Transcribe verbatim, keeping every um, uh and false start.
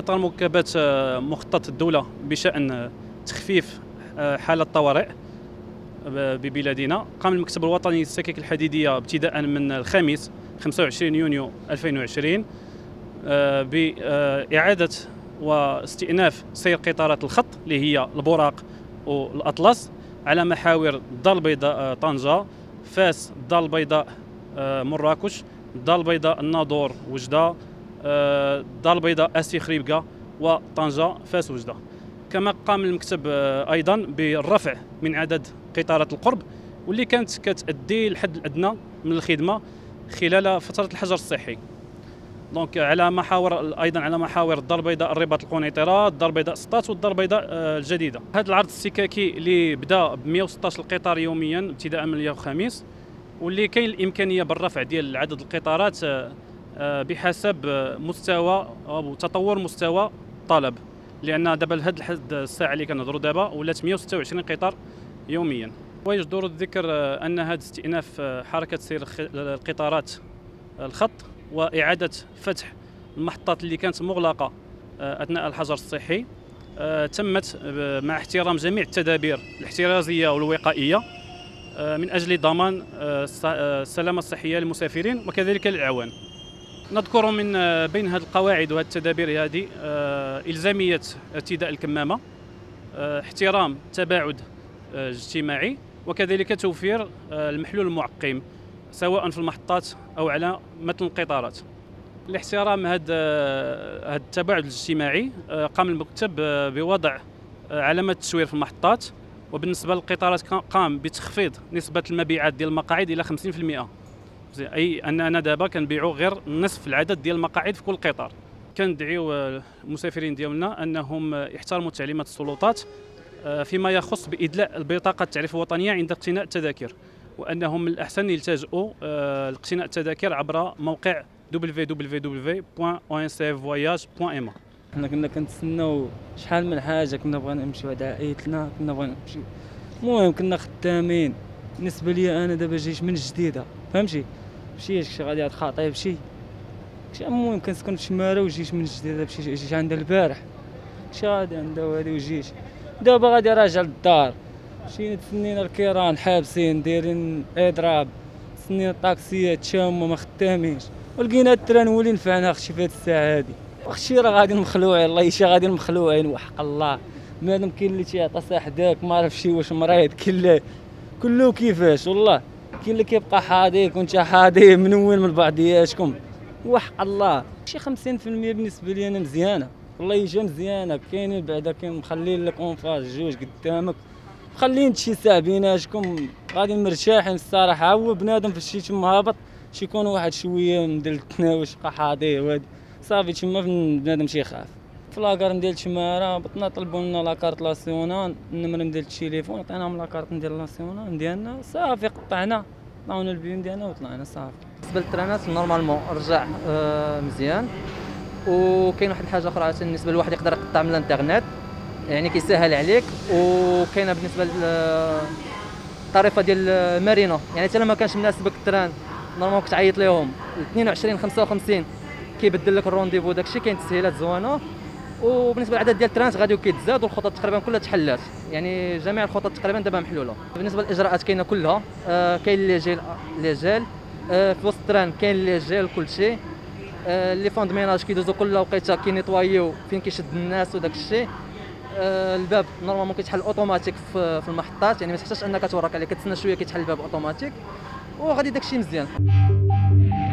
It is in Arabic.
اطار مركبات مخطط الدوله بشان تخفيف حاله الطوارئ ببلادنا، قام المكتب الوطني للسكك الحديديه ابتداء من الخميس خمسة وعشرين يونيو ألفين وعشرين بإعادة واستئناف سير قطارات الخط اللي هي البراق والأطلس على محاور الدار البيضاء طنجة، فاس الدار البيضاء مراكش، الدار البيضاء الناظور وجدة، الدار البيضاء اسي خريبكة، وطنجة فاس وجدة. كما قام المكتب ايضا بالرفع من عدد قطارات القرب واللي كانت كتأدي الحد الادنى من الخدمه خلال فتره الحجر الصحي. دونك على محاور ايضا على محاور الدار البيضاء الرباط القنيطره، الدار البيضاء سطات والدار البيضاء الجديده. هذا العرض السككي اللي بدا ب مئة وستة عشر قطار يوميا ابتداء من اليوم الخميس، واللي كاين الامكانيه بالرفع ديال عدد القطارات بحسب مستوى او تطور مستوى الطلب، لان دابا لهذا الحد الساعه اللي كنهضروا دابا ولات مئة وستة وعشرين قطار يوميا. ويجدر الذكر ان هذا استئناف حركه سير القطارات الخط واعاده فتح المحطات اللي كانت مغلقه اثناء الحجر الصحي تمت مع احترام جميع التدابير الاحترازيه والوقائيه من اجل ضمان السلامه الصحيه للمسافرين وكذلك للأعوان. نذكر من بين هذه القواعد وهذه التدابير هذه إلزامية ارتداء الكمامة، احترام التباعد الاجتماعي، وكذلك توفير المحلول المعقم سواء في المحطات أو على متن القطارات. لاحترام هذا هذا التباعد الاجتماعي قام المكتب بوضع علامات التشوير في المحطات، وبالنسبة للقطارات قام بتخفيض نسبة المبيعات ديال المقاعد إلى خمسين بالمئة، اي اننا دابا كنبيعوا غير نصف العدد ديال المقاعد في كل قطار. كندعيو المسافرين ديالنا انهم يحترموا تعليمات السلطات فيما يخص بادلاء البطاقه التعريف الوطنيه عند اقتناء التذاكر، وانهم من الاحسن يلتجئوا لاقتناء التذاكر عبر موقع دبليو دبليو دبليو بوان او ان سي اف فواياج بوان ام. حنا كنا كنتسناو شحال من حاجه، كنا بغينا نمشيو عند عائلتنا، كنا بغينا نمشيو، المهم كنا خدامين. بالنسبه لي انا دابا جيت من جديده، فهمتي، مشيت شي غادي خاطيب شي شي المهم كنسكن في شماره وجيت من جديد. مشيت جيت عندها البارح، شي غادي عندها وهادي وجيت دابا غادي راجع للدار. مشينا تسنينا الكيران حابسين دايرين اضراب، تسنينا الطاكسيات تشاهما ما خدامينش، ولقينا التران هو اللي نفعنا اختي في هاد الساعه هادي. اختي راه غادي مخلوعين، الله يشي غادي مخلوعين وحق الله. بنادم كاين اللي تيعطى صاحبك ما عرف شي واش مريض، كاين اللي كله كيفاش والله، كاين اللي كيبقى حاضيك وانت حاضي منون من بعضياتكم وحق الله. شي خمسين بالمئة بالنسبه لي انا مزيانه، والله يجا مزيانه. كاينين بعدا كاين مخلين لك اونفاز جوج قدامك، مخلين شي ساعه بيناتكم غادي مرتاحين الصراحه. هو بنادم في شي تما هابط شي يكون واحد شويه مدل التناوش بقى حاضي وهادي صافي تما بنادم تيخاف. في لاكار ديال تماره بطنا طلبوا لنا لاكارت لاسيونال، النمر ديال التليفون عطيناهم لاكارت ديال لاسيونال ديالنا صافي قطعنا عطاونا البيم ديالنا وطلعنا صافي. بالنسبه للترانات نورمالمون رجع آه مزيان. وكاين واحد الحاجه اخرى عشان بالنسبه لواحد يقدر يقطع من الانترنت، يعني كيسهل عليك. وكاينه بالنسبه للطريقه ديال مارينو، يعني حتى لما كانش مناسبك التران نورمالمون كتعيط ليهم اثنين وعشرين خمسة وخمسين كيبدل لك الرونديفو، داكشي كاين تسهيلات زوينه. وبالنسبه للعدد ديال الترانات غادي كيتزاد والخطط تقريبا كلها تحلات، يعني جميع الخطط تقريبا دابا محلوله. بالنسبه للاجراءات كاينه كلها، آه كاين اللي جيل لي جيل آه في وسط التران، كاين اللي جيل كلشي. آه لي فوند ميناج كيدوزو كل وقيته كينيطوايو فين كيشد الناس وداك الشيء. آه الباب نورمالمون كيتحل اوتوماتيك في, في المحطات، يعني ما تحتاجش انك تورك عليه، كتسنى شويه كيتحل الباب اوتوماتيك وغادي داك الشيء مزيان.